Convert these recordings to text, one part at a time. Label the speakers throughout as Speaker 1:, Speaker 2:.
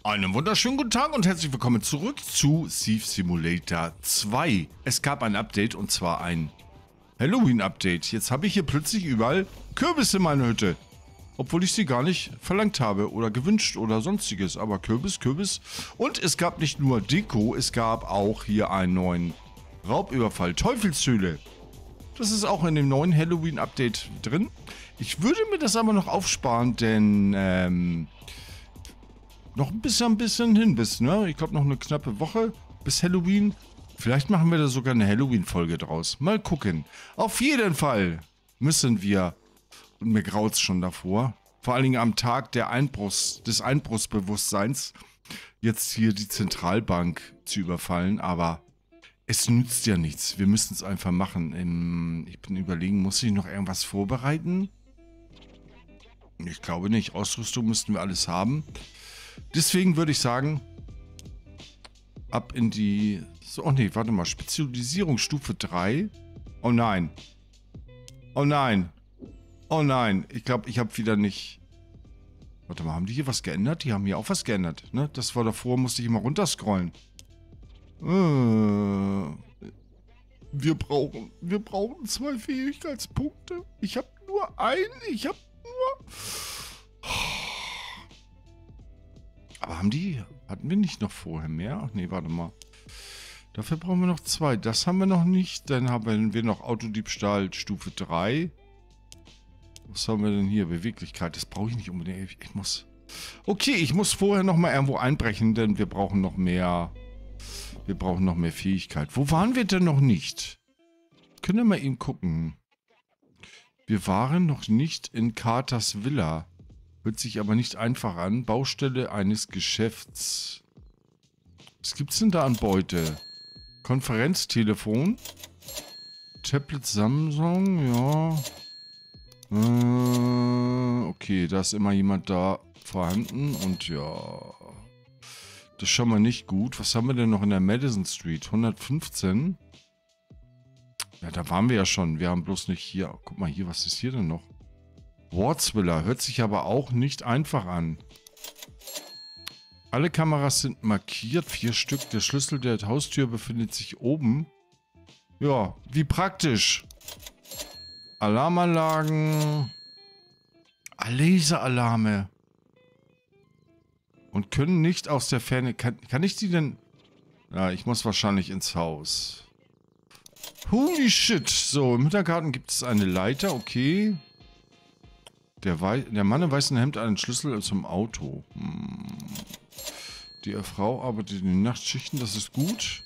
Speaker 1: Einen wunderschönen guten Tag und herzlich willkommen zurück zu Thief Simulator 2. Es gab ein Update und zwar ein Halloween-Update. Jetzt habe ich hier plötzlich überall Kürbisse in meiner Hütte. Obwohl ich sie gar nicht verlangt habe oder gewünscht oder sonstiges. Aber Kürbis, Kürbis. Und es gab nicht nur Deko, es gab auch hier einen neuen Raubüberfall. Teufelshöhle. Das ist auch in dem neuen Halloween-Update drin. Ich würde mir das aber noch aufsparen, denn noch ein bisschen hin bis, ne? Ich glaube noch eine knappe Woche bis Halloween. Vielleicht machen wir da sogar eine Halloween-Folge draus. Mal gucken. Auf jeden Fall müssen wir, und mir graut's schon davor, vor allen Dingen am Tag des Einbruchsbewusstseins, jetzt hier die Zentralbank zu überfallen, aber es nützt ja nichts. Wir müssen es einfach machen. Ich bin überlegen, muss ich noch irgendwas vorbereiten? Ich glaube nicht. Ausrüstung müssten wir alles haben. Deswegen würde ich sagen, ab in die... So, oh nee, warte mal. Spezialisierung Stufe 3. Oh nein. Oh nein. Oh nein. Ich glaube, ich habe wieder nicht... Warte mal, haben die hier was geändert? Die haben hier auch was geändert, ne? Das war davor, musste ich immer runterscrollen. Wir brauchen 2 Fähigkeitspunkte. Ich habe nur einen. Aber hatten wir nicht noch vorher mehr? Ach nee, warte mal. Dafür brauchen wir noch 2. Das haben wir noch nicht. Dann haben wir noch Autodiebstahl Stufe 3. Was haben wir denn hier? Beweglichkeit. Das brauche ich nicht unbedingt. Ich muss... Okay, ich muss vorher noch mal irgendwo einbrechen, denn wir brauchen noch mehr... Wir brauchen noch mehr Fähigkeit. Wo waren wir denn noch nicht? Können wir mal eben gucken. Wir waren noch nicht in Carters Villa. Hört sich aber nicht einfach an. Baustelle eines Geschäfts. Was gibt's denn da an Beute? Konferenztelefon. Tablet Samsung, ja. Okay, da ist immer jemand da vorhanden und ja... Das ist schon mal nicht gut. Was haben wir denn noch in der Madison Street? 115. Ja, da waren wir ja schon. Wir haben bloß nicht hier... Guck mal hier, was ist hier denn noch? Wardsvilla. Hört sich aber auch nicht einfach an. Alle Kameras sind markiert. 4 Stück. Der Schlüssel der Haustür befindet sich oben. Ja, wie praktisch. Alarmanlagen. Laseralarme. Und können nicht aus der Ferne... Kann ich die denn... Ja, ich muss wahrscheinlich ins Haus. Holy shit. So, im Hintergarten gibt es eine Leiter. Okay. Der Mann im weißen Hemd hat einen Schlüssel zum Auto. Die Frau arbeitet in den Nachtschichten. Das ist gut.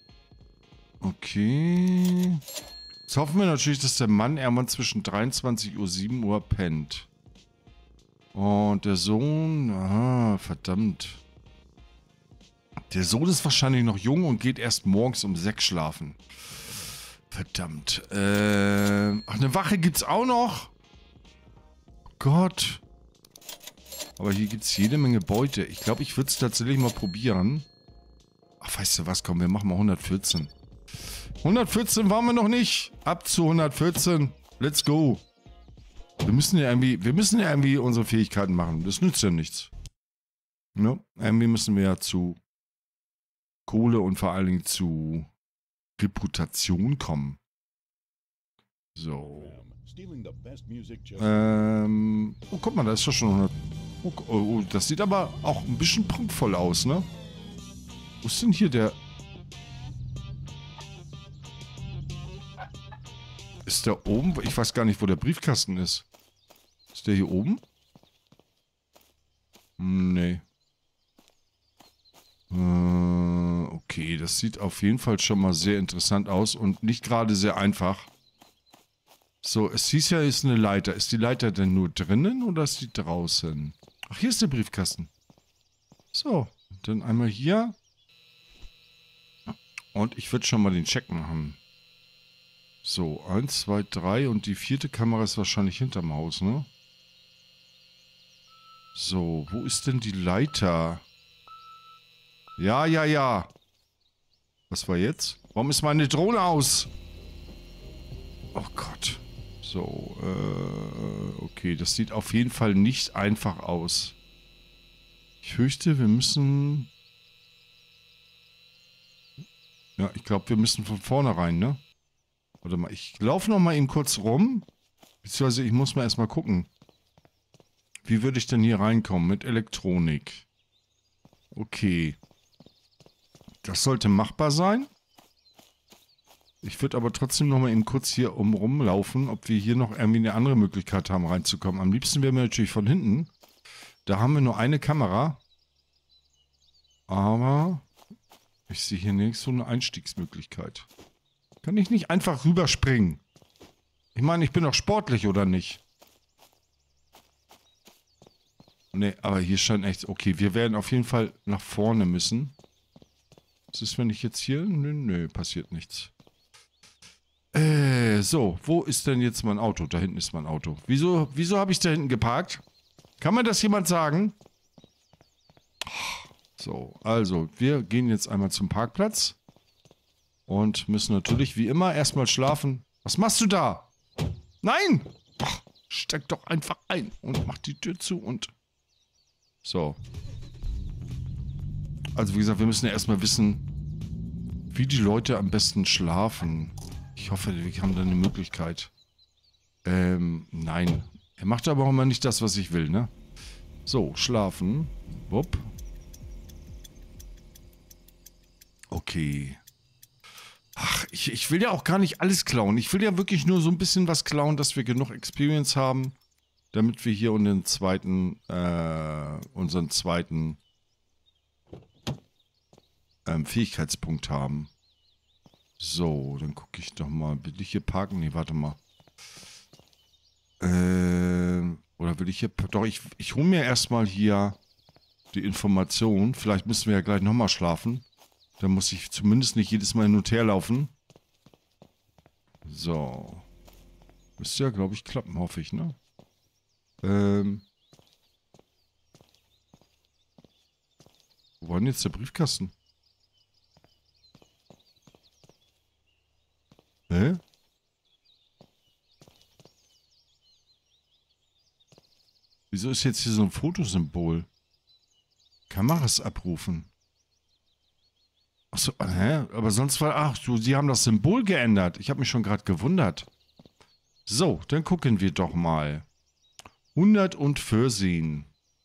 Speaker 1: Okay. Jetzt hoffen wir natürlich, dass der Mann irgendwann zwischen 23 Uhr und 7 Uhr pennt. Und der Sohn, verdammt. Der Sohn ist wahrscheinlich noch jung und geht erst morgens um 6 schlafen. Verdammt. Ach, eine Wache gibt's auch noch. Gott. Aber hier gibt's jede Menge Beute. Ich glaube, ich würde es tatsächlich mal probieren. Ach, weißt du was? Komm, wir machen mal 114. 114 waren wir noch nicht. Ab zu 114. Let's go. Wir müssen ja irgendwie unsere Fähigkeiten machen. Das nützt ja nichts. Ne? Irgendwie müssen wir ja zu Kohle und vor allen Dingen zu Reputation kommen. So. Oh, guck mal, da ist doch schon 100. Oh, das sieht aber auch ein bisschen prunkvoll aus, ne? Wo ist denn hier der... Ist der oben? Ich weiß gar nicht, wo der Briefkasten ist. Ist der hier oben? Nee. Okay, das sieht auf jeden Fall schon mal sehr interessant aus und nicht gerade sehr einfach. So, es hieß ja, ist eine Leiter. Ist die Leiter denn nur drinnen oder ist die draußen? Ach, hier ist der Briefkasten. So, dann einmal hier. Und ich würde schon mal den Check machen. So, 1, 2, 3 und die 4. Kamera ist wahrscheinlich hinterm Haus, ne? So, wo ist denn die Leiter? Ja. Was war jetzt? Warum ist meine Drohne aus? Oh Gott. So, okay, das sieht auf jeden Fall nicht einfach aus. Ich Ich fürchte, wir müssen... Ja, ich glaube, wir müssen von vorne rein, ne? Warte mal, ich laufe noch mal eben kurz rum. Beziehungsweise ich muss mal erstmal gucken. Wie würde ich denn hier reinkommen mit Elektronik? Okay. Das sollte machbar sein. Ich würde aber trotzdem noch mal eben kurz hier rumlaufen, ob wir hier noch irgendwie eine andere Möglichkeit haben reinzukommen. Am liebsten wäre mir natürlich von hinten. Da haben wir nur eine Kamera. Aber ich sehe hier nirgends so eine Einstiegsmöglichkeit. Kann ich nicht einfach rüberspringen? Ich meine, ich bin doch sportlich, oder nicht? Ne, aber hier scheint echt... Okay, wir werden auf jeden Fall nach vorne müssen. Was ist, wenn ich jetzt hier... Nö, passiert nichts. So, wo ist denn jetzt mein Auto? Da hinten ist mein Auto. Wieso habe ich da hinten geparkt? Kann mir das jemand sagen? So, also, wir gehen jetzt einmal zum Parkplatz. Und müssen natürlich wie immer erstmal schlafen. Was machst du da? Nein! Ach, steck doch einfach ein und mach die Tür zu und... So. Also wie gesagt, wir müssen ja erstmal wissen, wie die Leute am besten schlafen. Ich hoffe, wir haben da eine Möglichkeit. Nein. Er macht aber auch immer nicht das, was ich will, ne? So, schlafen. Wupp. Okay. Ach, ich will ja auch gar nicht alles klauen. Ich will ja wirklich nur so ein bisschen was klauen, dass wir genug Experience haben, damit wir hier unseren zweiten Fähigkeitspunkt haben. So, dann gucke ich doch mal. Will ich hier parken? Nee, warte mal. Oder will ich hier... Doch, ich hole mir erstmal hier die Information. Vielleicht müssen wir ja gleich nochmal schlafen. Dann muss ich zumindest nicht jedes Mal hin und her laufen. So. Müsste ja, glaube ich, klappen, hoffe ich, ne? Wo war denn jetzt der Briefkasten? Hä? Wieso ist jetzt hier so ein Fotosymbol? Kameras abrufen. Achso, hä? Aber sonst war... Ach, sie haben das Symbol geändert. Ich habe mich schon gerade gewundert. So, dann gucken wir doch mal. 114.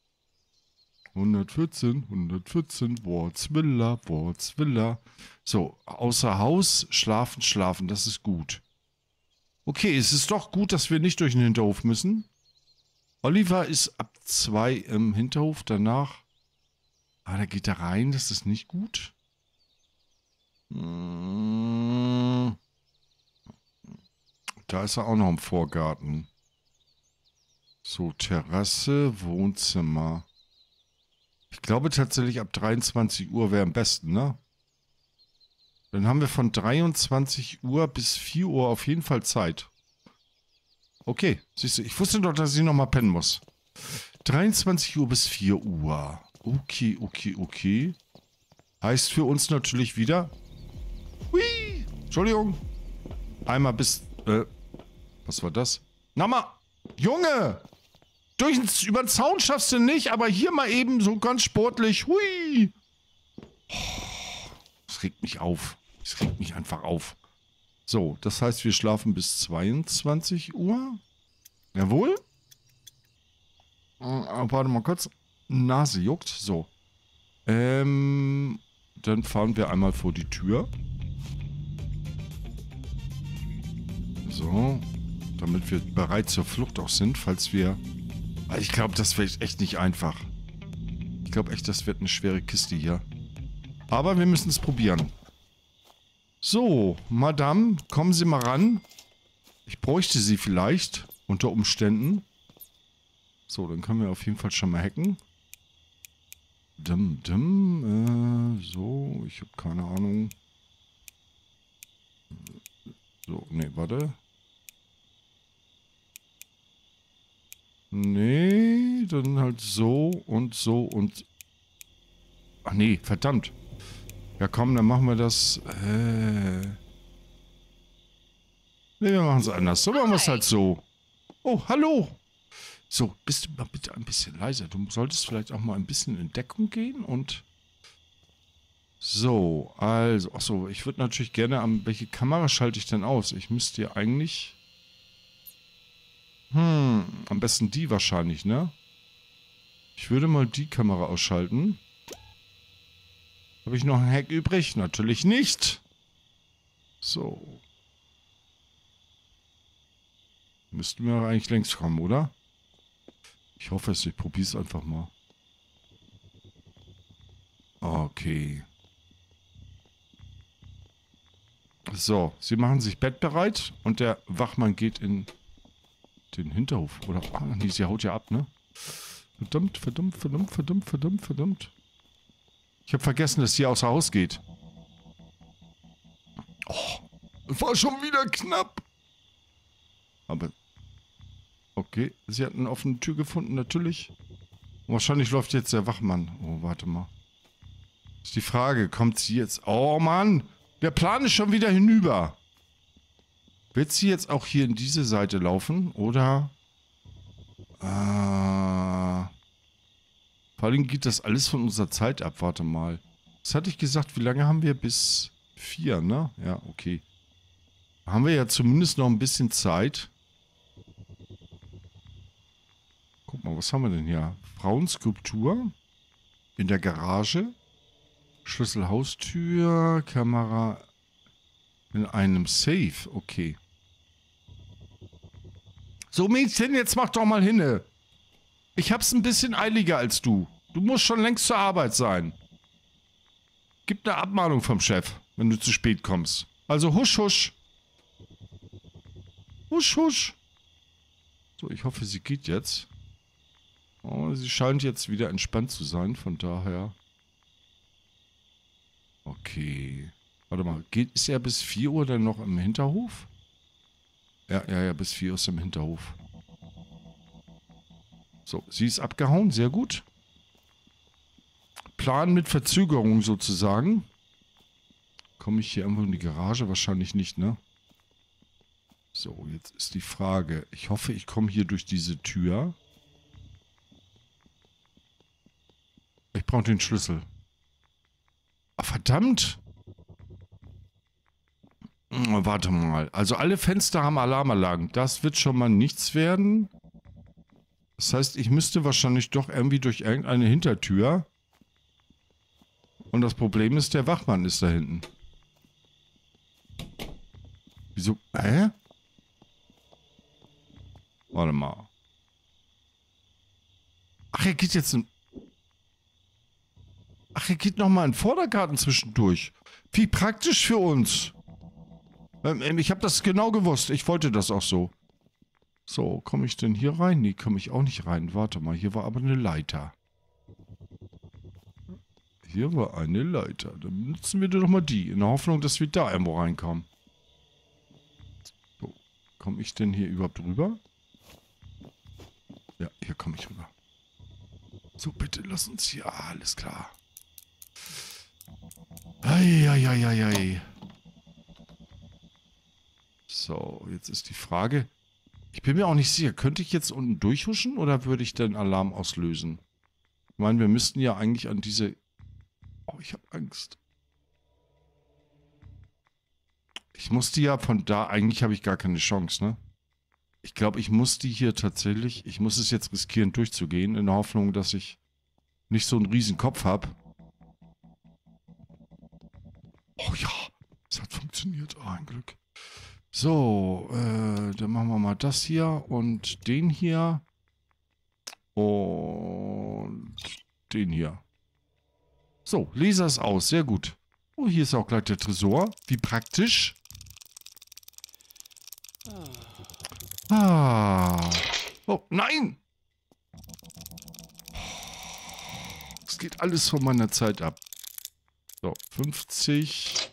Speaker 1: 114, Wortswiller. So, außer Haus, schlafen, das ist gut. Okay, es ist doch gut, dass wir nicht durch den Hinterhof müssen. Oliver ist ab 2 im Hinterhof, danach... Ah, da geht er rein, das ist nicht gut. Da ist er auch noch im Vorgarten. So, Terrasse, Wohnzimmer. Ich glaube tatsächlich ab 23 Uhr wäre am besten, ne? Dann haben wir von 23 Uhr bis 4 Uhr auf jeden Fall Zeit. Okay, siehst du, ich wusste doch, dass ich nochmal pennen muss. 23 Uhr bis 4 Uhr. Okay. Heißt für uns natürlich wieder... Hui! Entschuldigung. Einmal bis... was war das? Na mal! Junge! Über den Zaun schaffst du nicht, aber hier mal eben so ganz sportlich. Hui! Das regt mich auf. Das regt mich einfach auf. So, das heißt, wir schlafen bis 22 Uhr. Jawohl. Warte mal kurz. Nase juckt. So. Dann fahren wir einmal vor die Tür. So. Damit wir bereit zur Flucht auch sind, falls wir... Ich glaube, das wird echt nicht einfach. Ich glaube echt, das wird eine schwere Kiste hier. Aber wir müssen es probieren. So, Madame, kommen Sie mal ran. Ich bräuchte Sie vielleicht, unter Umständen. So, dann können wir auf jeden Fall schon mal hacken. So, ich habe keine Ahnung. So, nee, warte. Nee, dann halt so und so und... Ach nee, verdammt. Ja komm, dann machen wir das... Nee, wir machen es anders. So machen wir es halt so. Oh, hallo. So, bist du mal bitte ein bisschen leiser. Du solltest vielleicht auch mal ein bisschen in Deckung gehen und... So, also, achso, ich würde natürlich gerne welche Kamera schalte ich denn aus? Ich müsste ja eigentlich... am besten die wahrscheinlich, ne? Ich würde mal die Kamera ausschalten. Habe ich noch ein Hack übrig? Natürlich nicht. So. Müssten wir eigentlich längst kommen, oder? Ich hoffe es, ich probiere es einfach mal. Okay. So, sie machen sich bettbereit und der Wachmann geht in den Hinterhof. Oder, nee, sie haut ja ab, ne? Verdammt, verdammt, verdammt, verdammt, verdammt, verdammt. Ich habe vergessen, dass sie außer Haus geht. Oh, war schon wieder knapp. Aber, okay, sie hat eine offene Tür gefunden, natürlich. Wahrscheinlich läuft jetzt der Wachmann. Oh, warte mal. Ist die Frage, kommt sie jetzt... Oh, Mann, der Plan ist schon wieder hinüber. Wird sie jetzt auch hier in diese Seite laufen, oder... Vor allem geht das alles von unserer Zeit ab. Warte mal. Was hatte ich gesagt? Wie lange haben wir? Bis 4, ne? Ja, okay. Haben wir ja zumindest noch ein bisschen Zeit. Guck mal, was haben wir denn hier? Frauenskulptur. In der Garage. Schlüssel Haustür. Kamera. In einem Safe. Okay. So, Mädchen, jetzt mach doch mal hinne. Ich hab's ein bisschen eiliger als du. Du musst schon längst zur Arbeit sein. Gib eine Abmahnung vom Chef, wenn du zu spät kommst. Also husch, husch. Husch, husch. So, ich hoffe, sie geht jetzt. Oh, sie scheint jetzt wieder entspannt zu sein, von daher. Okay. Warte mal, ist er bis 4 Uhr dann noch im Hinterhof? Ja, bis 4 Uhr ist im Hinterhof. So, sie ist abgehauen, sehr gut. Plan mit Verzögerung sozusagen. Komme ich hier irgendwo in die Garage? Wahrscheinlich nicht, ne? So, jetzt ist die Frage. Ich hoffe, ich komme hier durch diese Tür. Ich brauche den Schlüssel. Ah, verdammt! Warte mal. Also alle Fenster haben Alarmanlagen. Das wird schon mal nichts werden. Das heißt, ich müsste wahrscheinlich doch irgendwie durch irgendeine Hintertür. Und das Problem ist, der Wachmann ist da hinten. Wieso? Hä? Warte mal. Ach, er geht jetzt in... Ach, er geht nochmal in den Vordergarten zwischendurch. Wie praktisch für uns. Ich habe das genau gewusst. Ich wollte das auch so. So, komme ich denn hier rein? Nee, komme ich auch nicht rein. Warte mal, hier war aber eine Leiter. Hier war eine Leiter. Dann nutzen wir doch mal die. In der Hoffnung, dass wir da irgendwo reinkommen. So, komme ich denn hier überhaupt rüber? Ja, hier komme ich rüber. So, bitte lass uns hier... Ah, alles klar. Eieieiei. So, jetzt ist die Frage... Ich bin mir auch nicht sicher. Könnte ich jetzt unten durchhuschen oder würde ich den Alarm auslösen? Ich meine, wir müssten ja eigentlich an diese... Oh, ich habe Angst. Ich musste ja von da... Eigentlich habe ich gar keine Chance, ne? Ich glaube, ich muss die hier tatsächlich... Ich muss es jetzt riskieren, durchzugehen, in der Hoffnung, dass ich nicht so einen riesen Kopf habe. Oh ja, es hat funktioniert. Oh, ein Glück. So, dann machen wir mal das hier und den hier und den hier. So, Laser ist aus, sehr gut. Oh, hier ist auch gleich der Tresor. Wie praktisch. Ah. Oh, nein! Es geht alles von meiner Zeit ab. So, 50...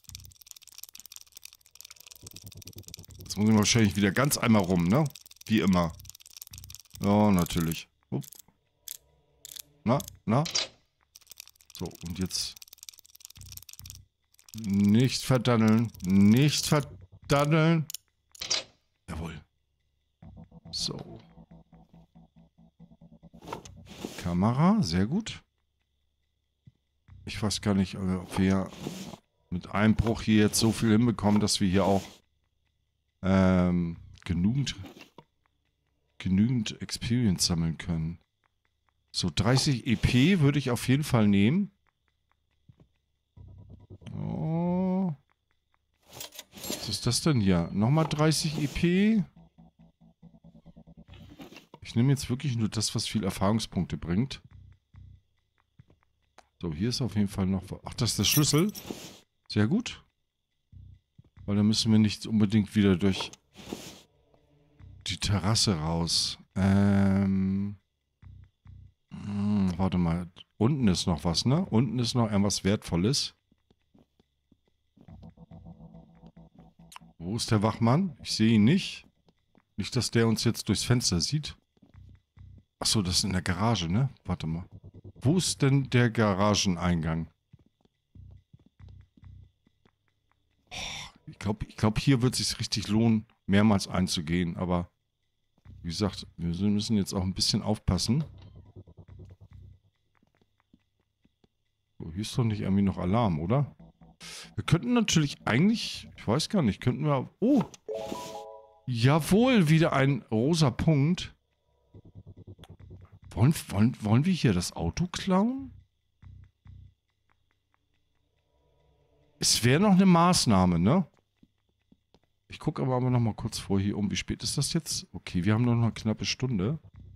Speaker 1: Jetzt muss ich wahrscheinlich wieder ganz einmal rum, ne? Wie immer. Ja, natürlich. Upp. Na? So, und jetzt... Nicht verdaddeln. Nicht verdaddeln. Jawohl. So. Kamera, sehr gut. Ich weiß gar nicht, ob wir mit Einbruch hier jetzt so viel hinbekommen, dass wir hier auch genügend Experience sammeln können. So, 30 EP würde ich auf jeden Fall nehmen. Oh. Was ist das denn hier? Nochmal 30 EP. Ich nehme jetzt wirklich nur das, was viel Erfahrungspunkte bringt. So, hier ist auf jeden Fall noch... Ach, das ist der Schlüssel. Sehr gut. Weil dann müssen wir nicht unbedingt wieder durch die Terrasse raus. Warte mal. Unten ist noch was, ne? Unten ist noch irgendwas Wertvolles. Wo ist der Wachmann? Ich sehe ihn nicht. Nicht, dass der uns jetzt durchs Fenster sieht. Achso, das ist in der Garage, ne? Warte mal. Wo ist denn der Garageneingang? Ich glaube, hier wird es sich richtig lohnen, mehrmals einzugehen. Aber wie gesagt, wir müssen jetzt auch ein bisschen aufpassen. So, hier ist doch nicht irgendwie noch Alarm, oder? Wir könnten natürlich eigentlich, ich weiß gar nicht, könnten wir... Oh! Jawohl, wieder ein rosa Punkt. Wollen wir hier das Auto klauen? Es wäre noch eine Maßnahme, ne? Ich gucke aber noch mal kurz vor hier um. Wie spät ist das jetzt? Okay, wir haben noch eine knappe Stunde.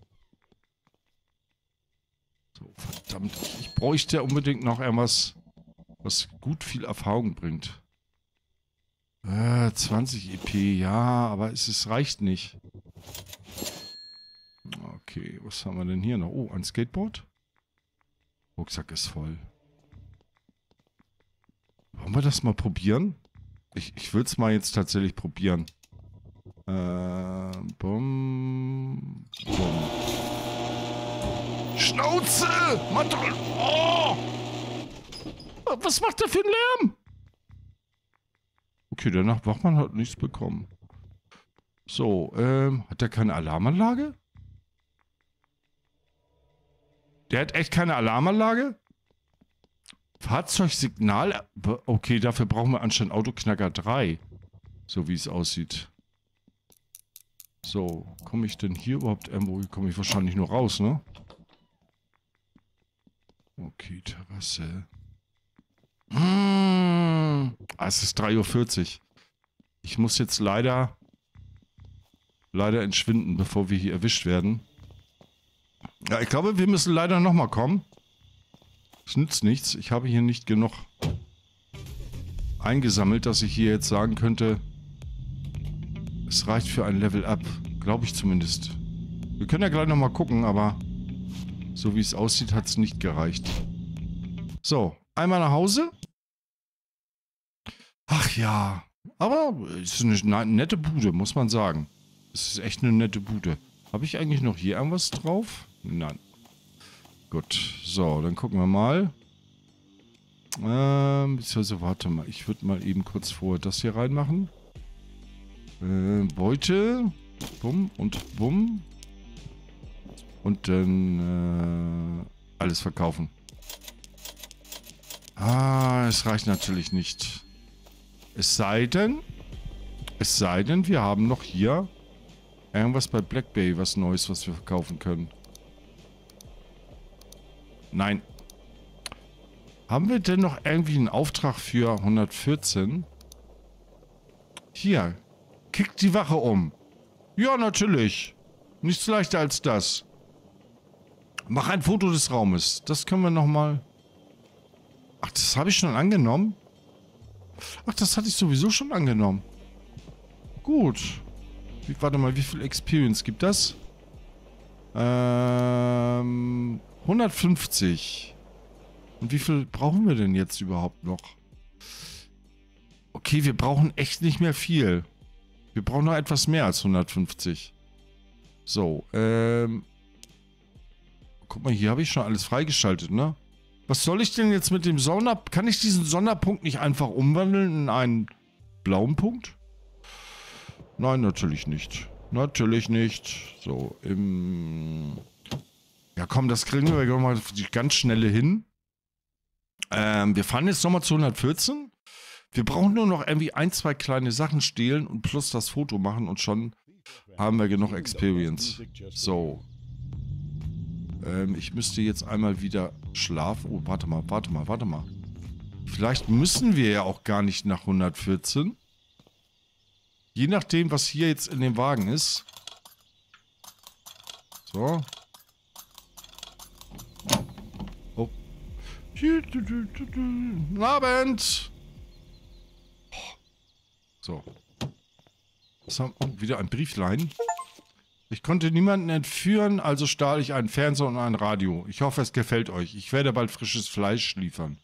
Speaker 1: So, verdammt. Ich bräuchte unbedingt noch irgendwas, was gut viel Erfahrung bringt. 20 EP, ja, aber es reicht nicht. Okay, was haben wir denn hier noch? Oh, ein Skateboard. Rucksack ist voll. Wollen wir das mal probieren? Ich will es mal jetzt tatsächlich probieren. Bumm. Bumm. Schnauze! Oh! Was macht der für ein Lärm? Okay, der Nachtwachmann hat nichts bekommen. So, hat der keine Alarmanlage? Der hat echt keine Alarmanlage? Fahrzeugsignal? Okay, dafür brauchen wir anscheinend Autoknacker 3. So wie es aussieht. So, komme ich denn hier überhaupt irgendwo? Hier komme ich wahrscheinlich nur raus, ne? Okay, Terrasse. Es ist 3:40 Uhr. Ich muss jetzt leider entschwinden, bevor wir hier erwischt werden. Ja, ich glaube, wir müssen leider nochmal kommen. Es nützt nichts. Ich habe hier nicht genug eingesammelt, dass ich hier jetzt sagen könnte, es reicht für ein Level Up. Glaube ich zumindest. Wir können ja gleich nochmal gucken, aber so wie es aussieht, hat es nicht gereicht. So, einmal nach Hause. Ach ja, aber es ist eine nette Bude, muss man sagen. Es ist echt eine nette Bude. Habe ich eigentlich noch hier irgendwas drauf? Nein. Gut, so, dann gucken wir mal. Beziehungsweise, warte mal, ich würde mal eben kurz vorher das hier reinmachen. Beute. Bumm und bumm. Und dann alles verkaufen. Es reicht natürlich nicht. Es sei denn, wir haben noch hier irgendwas bei Black Bay, was Neues, was wir verkaufen können. Nein. Haben wir denn noch irgendwie einen Auftrag für 114? Hier. Kickt die Wache um. Ja, natürlich. Nichts leichter als das. Mach ein Foto des Raumes. Das können wir nochmal... Ach, das habe ich schon angenommen? Ach, das hatte ich sowieso schon angenommen. Gut. Warte mal, wie viel Experience gibt das? 150. Und wie viel brauchen wir denn jetzt überhaupt noch? Okay, wir brauchen echt nicht mehr viel. Wir brauchen noch etwas mehr als 150. So, guck mal, hier habe ich schon alles freigeschaltet, ne? Was soll ich denn jetzt mit dem Kann ich diesen Sonderpunkt nicht einfach umwandeln in einen blauen Punkt? Nein, natürlich nicht. Natürlich nicht. So, Ja, komm, das kriegen wir nochmal die ganz schnelle hin. Wir fahren jetzt nochmal zu 114. Wir brauchen nur noch irgendwie ein, zwei kleine Sachen stehlen und plus das Foto machen und schon haben wir genug Experience. So. Ich müsste jetzt einmal wieder schlafen. Oh, warte mal. Vielleicht müssen wir ja auch gar nicht nach 114. Je nachdem, was hier jetzt in dem Wagen ist. So. Oh. Guten Abend. So. Wieder ein Brieflein. Ich konnte niemanden entführen, also stahl ich einen Fernseher und ein Radio. Ich hoffe, es gefällt euch. Ich werde bald frisches Fleisch liefern.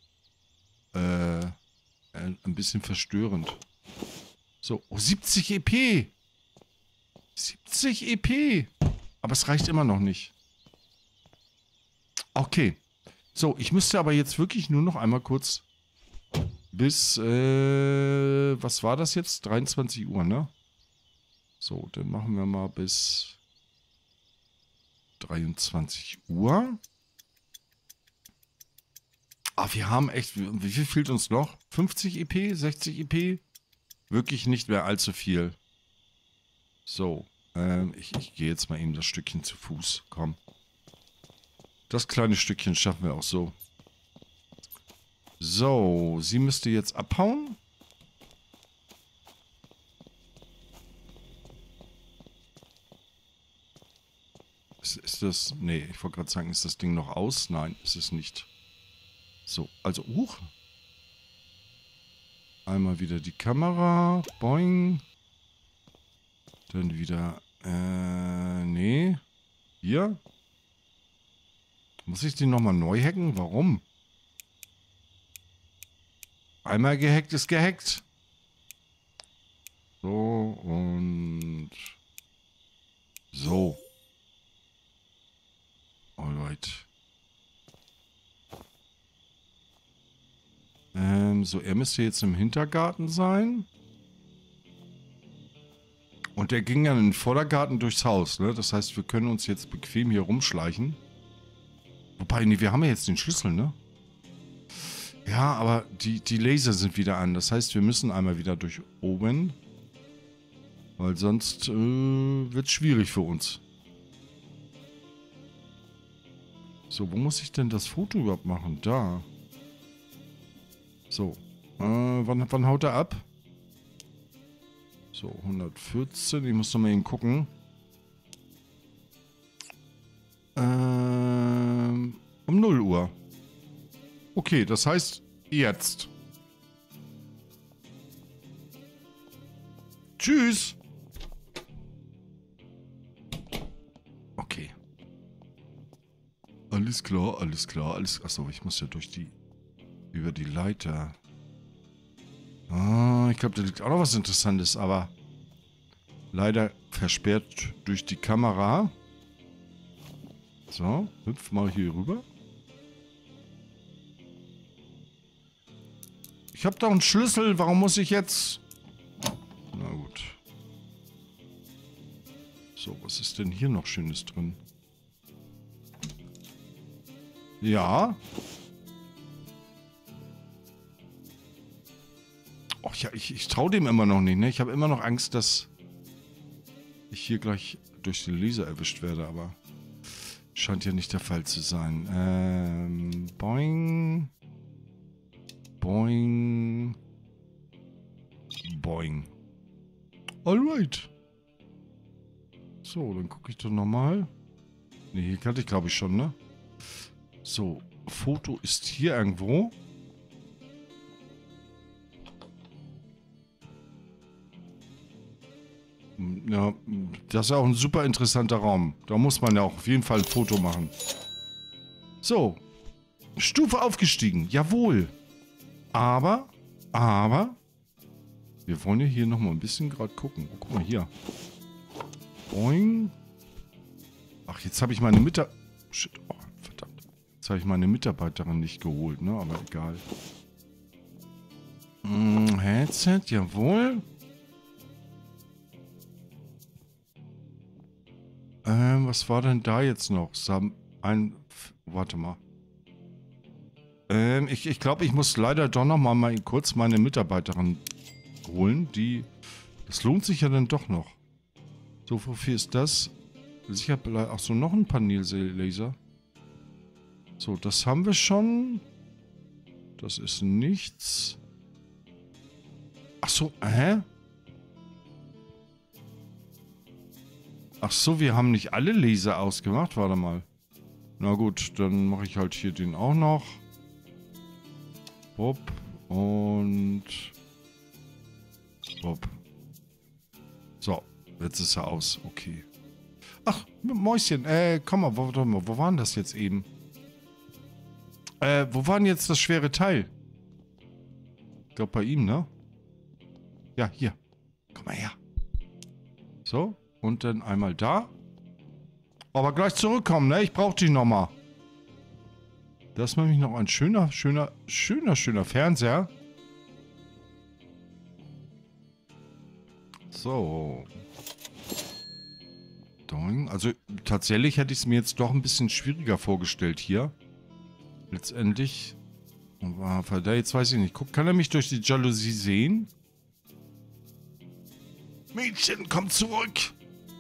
Speaker 1: Ein bisschen verstörend. So, oh, 70 EP. 70 EP. Aber es reicht immer noch nicht. Okay. So, ich müsste aber jetzt wirklich nur noch einmal kurz bis, was war das jetzt? 23 Uhr, ne? So, dann machen wir mal bis 23 Uhr. Ah, wir haben echt, wie viel fehlt uns noch? 50 EP, 60 EP? Wirklich nicht mehr allzu viel. So, ich gehe jetzt mal eben das Stückchen zu Fuß. Komm. Das kleine Stückchen schaffen wir auch so. So, sie müsste jetzt abhauen. Ist das... Nee, ich wollte gerade sagen, ist das Ding noch aus? Nein, ist es nicht. So, also, einmal wieder die Kamera. Boing. Dann wieder... nee. Hier. Muss ich den nochmal neu hacken? Warum? Einmal gehackt ist gehackt. So und... So. Alright. So, er müsste jetzt im Hintergarten sein. Und der ging ja in den Vordergarten durchs Haus, ne? Das heißt, wir können uns jetzt bequem hier rumschleichen. Wobei, nee, wir haben ja jetzt den Schlüssel, ne? Ja, aber die Laser sind wieder an. Das heißt, wir müssen einmal wieder durch oben. Weil sonst wird es schwierig für uns. So, wo muss ich denn das Foto überhaupt machen? Da. So. Wann haut er ab? So, 114. Ich muss noch mal eben gucken. Um 0 Uhr. Okay, das heißt jetzt. Tschüss. Okay. Alles klar, alles klar, alles... Achso, ich muss ja über die Leiter. Ah, ich glaube, da liegt auch noch was Interessantes, aber leider versperrt durch die Kamera. So, hüpf mal hier rüber. Ich habe doch einen Schlüssel, warum muss ich jetzt... Na gut. So, was ist denn hier noch Schönes drin? Ja. Och ja, ich traue dem immer noch nicht, ne? Ich habe immer noch Angst, dass ich hier gleich durch den Laser erwischt werde, aber scheint ja nicht der Fall zu sein. Boing. Boing. Boing. Alright. So, dann gucke ich doch nochmal. Ne, hier kannte ich glaube ich schon, ne? So, Foto ist hier irgendwo. Ja, das ist auch ein super interessanter Raum. Da muss man ja auch auf jeden Fall ein Foto machen. So. Stufe aufgestiegen. Jawohl. Aber. Wir wollen ja hier nochmal ein bisschen gerade gucken. Oh, guck mal hier. Boing. Ach, jetzt habe ich meine Shit. Oh, verdammt. Jetzt habe ich meine Mitarbeiterin nicht geholt, ne? Aber egal. Headset, jawohl. Was war denn da jetzt noch? Warte mal. Ich glaube, ich muss leider doch noch mal kurz meine Mitarbeiterin holen. Das lohnt sich ja dann doch noch. So, wofür ist das? Sicher, ach so, noch ein Panellaser. So, das haben wir schon. Das ist nichts. Ach so, hä? Ach so, wir haben nicht alle Laser ausgemacht. Warte mal. Na gut, dann mache ich halt hier den auch noch. Bob und Bob. So, jetzt ist er aus. Okay. Ach, Mäuschen, komm mal, wo waren das jetzt eben? Wo war denn jetzt das schwere Teil? Ich glaube bei ihm, ne? Ja, hier. Komm mal her. So, und dann einmal da. Aber gleich zurückkommen, ne? Ich brauche dich nochmal. Das ist nämlich noch ein schöner Fernseher. So. Also tatsächlich hätte ich es mir jetzt doch ein bisschen schwieriger vorgestellt hier. Letztendlich. Jetzt weiß ich nicht. Kann er mich durch die Jalousie sehen? Mädchen, komm zurück!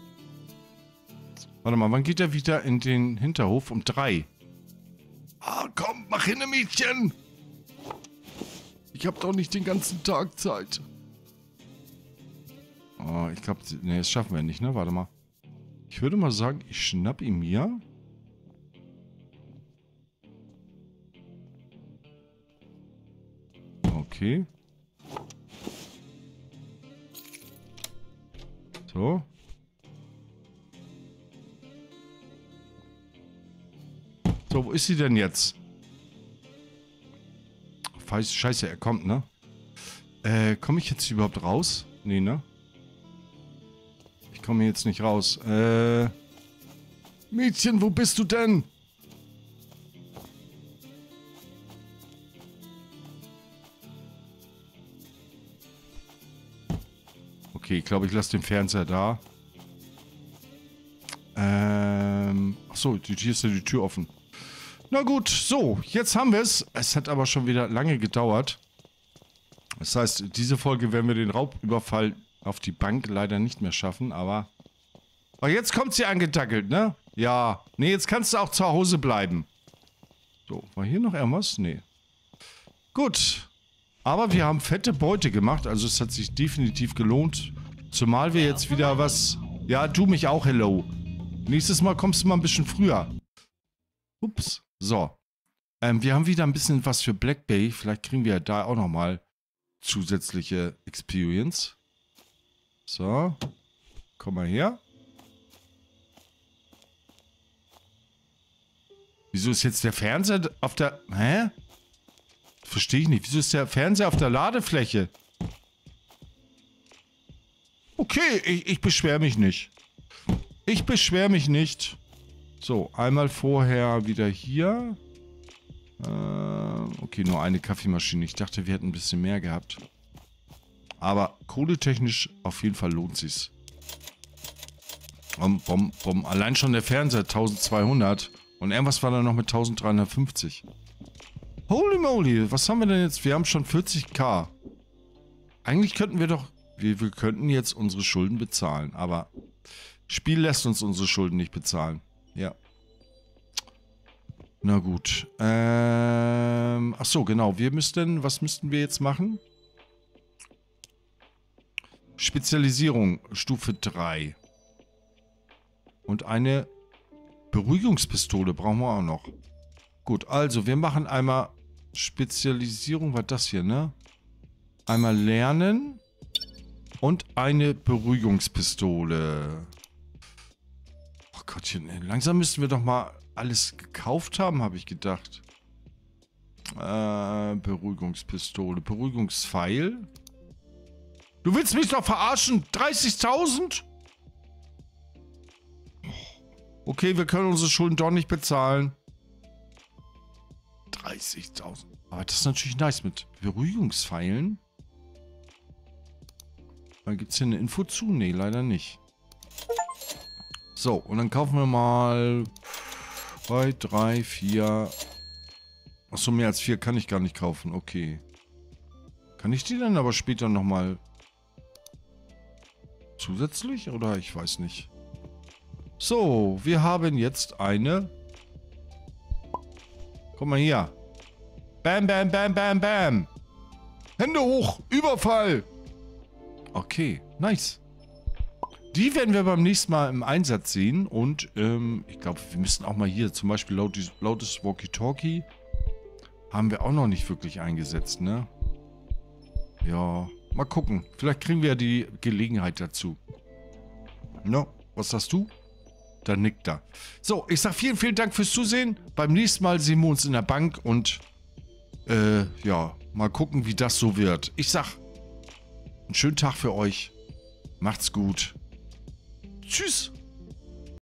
Speaker 1: Warte mal, wann geht er wieder in den Hinterhof? Um 3. Ah, komm, mach hin, Mädchen! Ich hab doch nicht den ganzen Tag Zeit. Oh, ich glaube, ne, das schaffen wir nicht, ne? Warte mal. Ich würde mal sagen, ich schnapp ihn mir. Okay. So. So, wo ist sie denn jetzt? Scheiße, er kommt, ne? Komme ich jetzt überhaupt raus? Nee, ne? Ich komme jetzt nicht raus. Mädchen, wo bist du denn? Okay, ich glaube, ich lasse den Fernseher da. Achso, hier ist ja die Tür offen. Na gut, so, jetzt haben wir es. Es hat aber schon wieder lange gedauert. Das heißt, diese Folge werden wir den Raubüberfall auf die Bank leider nicht mehr schaffen, aber... Oh, jetzt kommt sie angedackelt, ne? Ja. Nee, jetzt kannst du auch zu Hause bleiben. So, war hier noch irgendwas? Nee. Gut. Aber wir haben fette Beute gemacht, also es hat sich definitiv gelohnt. Zumal wir jetzt wieder was... Ja, du mich auch, hello. Nächstes Mal kommst du mal ein bisschen früher. Ups. So. Wir haben wieder ein bisschen was für Black Bay. Vielleicht kriegen wir da auch nochmal zusätzliche Experience. So. Komm mal her. Wieso ist jetzt der Fernseher auf der... Hä? Verstehe ich nicht. Wieso ist der Fernseher auf der Ladefläche? Okay, ich beschwere mich nicht. Ich beschwere mich nicht. So, einmal vorher wieder hier. Okay, nur eine Kaffeemaschine. Ich dachte, wir hätten ein bisschen mehr gehabt. Aber kohletechnisch auf jeden Fall lohnt sich's. Allein schon der Fernseher 1200. Und irgendwas war da noch mit 1350. Holy moly, was haben wir denn jetzt? Wir haben schon 40.000. Eigentlich könnten wir doch... Wir könnten jetzt unsere Schulden bezahlen, aber... Spiel lässt uns unsere Schulden nicht bezahlen. Ja. Na gut. Ach so, genau. Was müssten wir jetzt machen? Spezialisierung, Stufe 3. Und eine Beruhigungspistole brauchen wir auch noch. Gut, also wir machen einmal Spezialisierung, was das hier, ne? Einmal lernen und eine Beruhigungspistole. Oh Gottchen, langsam müssten wir doch mal alles gekauft haben, habe ich gedacht. Beruhigungspistole, Beruhigungspfeil. Du willst mich doch verarschen? 30.000? Okay, wir können unsere Schulden doch nicht bezahlen. 30.000. Aber das ist natürlich nice mit Beruhigungspfeilen. Gibt es hier eine Info zu? Nee, leider nicht. So, und dann kaufen wir mal 2, 3, 4. Achso, mehr als 4 kann ich gar nicht kaufen. Okay. Kann ich die dann aber später nochmal zusätzlich? Oder ich weiß nicht. So, wir haben jetzt eine. Guck mal hier. Bam, bam, bam, bam, bam. Hände hoch. Überfall. Okay, nice. Die werden wir beim nächsten Mal im Einsatz sehen. Und ich glaube, wir müssen auch mal hier zum Beispiel lautes Walkie-Talkie. Haben wir auch noch nicht wirklich eingesetzt, ne? Ja, mal gucken. Vielleicht kriegen wir ja die Gelegenheit dazu. No, was sagst du? Da nickt er. So, ich sag vielen, vielen Dank fürs Zusehen. Beim nächsten Mal sehen wir uns in der Bank und ja, mal gucken, wie das so wird. Ich sag, einen schönen Tag für euch. Macht's gut. Tschüss.